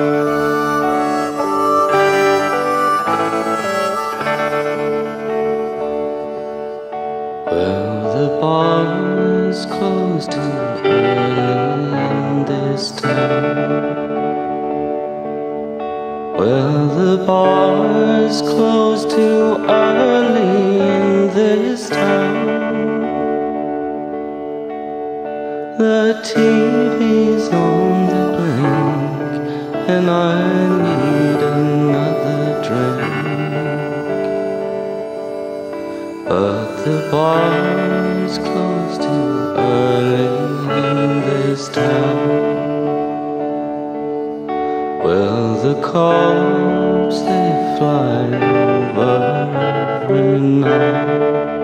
Well, the bar's closed too early in this town. Well, the bar's closed too early in this town. The TV's on the blink, and I need another drink. But the bar's closed too early in this town. Well, the cops, they fly over every night.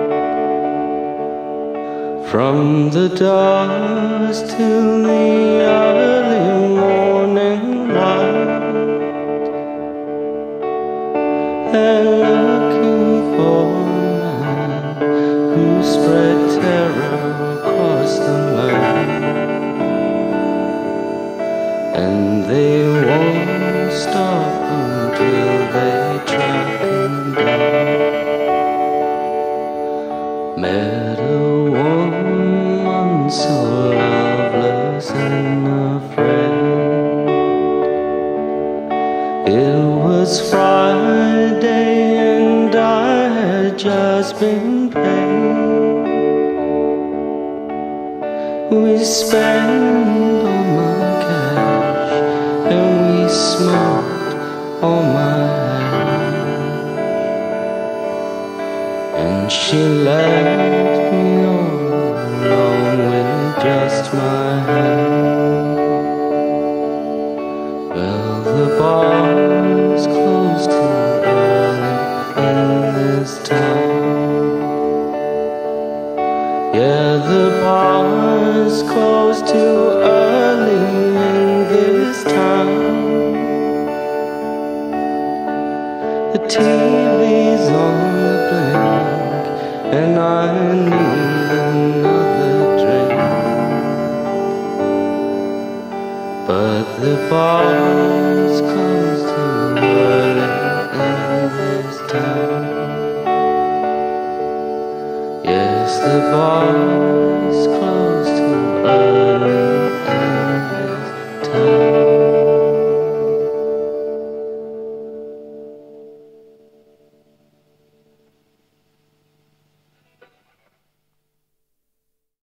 From the dusk till the early morning light, they're looking for who spread terror across the land, and they won't stop until they track him down. Met a woman so loveless and afraid. It was Friday and I had just been paid. We spent all my cash and we smoked all my hash, and she left me all alone with just my hand. Well, the bar's closed too early in this town. Yeah, the bar's closed too early in this town. The TV's on the blink, and I need another drink. But the bar's closed too early in this town. Yes, the bar's closed.